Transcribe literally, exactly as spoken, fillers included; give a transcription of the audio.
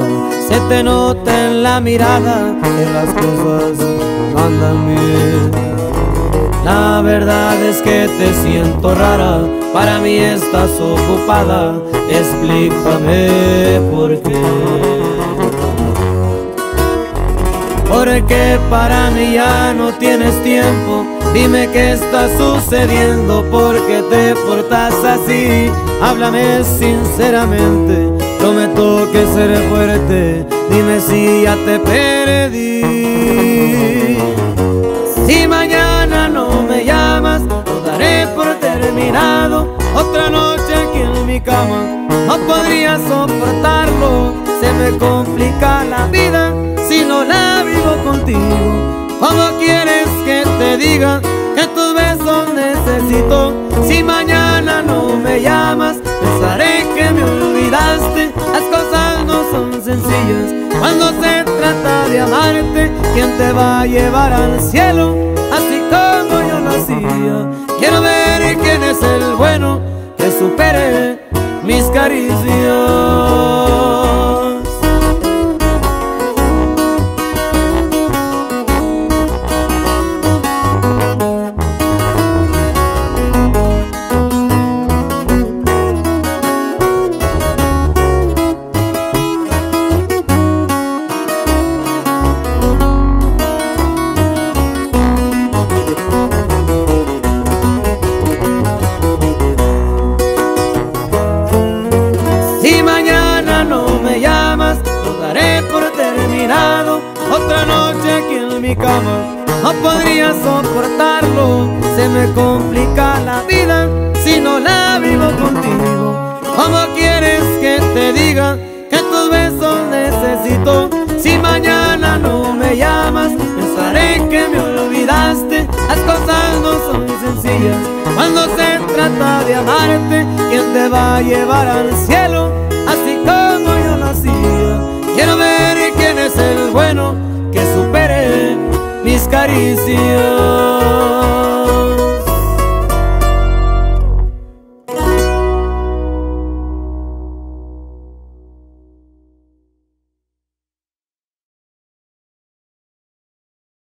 se te nota en la mirada que las cosas no andan bien. La verdad es que te siento rara, para mí estás ocupada, explícame por qué. Porque para mí ya no tienes tiempo, dime qué está sucediendo, por qué te portas así, háblame sinceramente, prometo que seré fuerte, dime si ya te perdí. Si mañana no me llamas, lo daré por terminado, otra noche aquí en mi cama, no podría soportarlo, se me complica la vida si no la vivo contigo. ¿Cómo quieres que te diga que tus besos necesito? Si mañana no me llamas, pensaré que me olvidaste. Las cosas no son sencillas cuando se trata de amarte. ¿Quién te va a llevar al cielo así como yo lo hacía? Quiero ver quién es el bueno que supere mis caricias. Si mañana no me llamas, lo daré por terminado, otra noche aquí en mi cama, no podría soportarlo, se me complica la vida si no la vivo contigo. ¿Cómo quieres que te diga que tus besos necesito? Si mañana no me llamas, pensaré que me olvidaste. Las cosas no son sencillas cuando se trata de amarte. ¿Quién te va a llevar al cielo